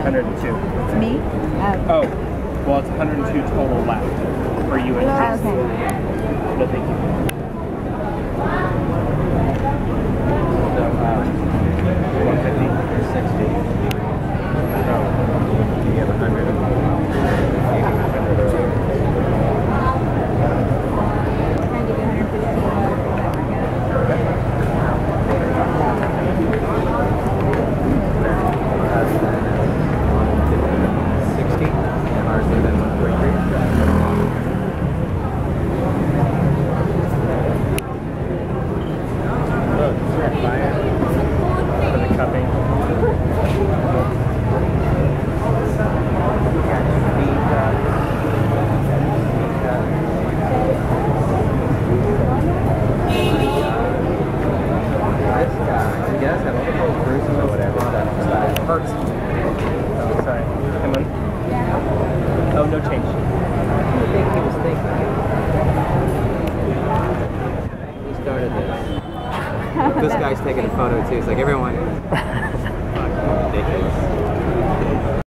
102. It's me? Oh, well, it's 102 total left for you and Chris. Okay. No, thank you. So, 150? 60? No. You have 100. Trying to give you 150. Hurts. Oh, sorry. Come on. Oh, no change. I think he was thinking. He started this. This guy's taking a photo too. It's like everyone. Ridiculous.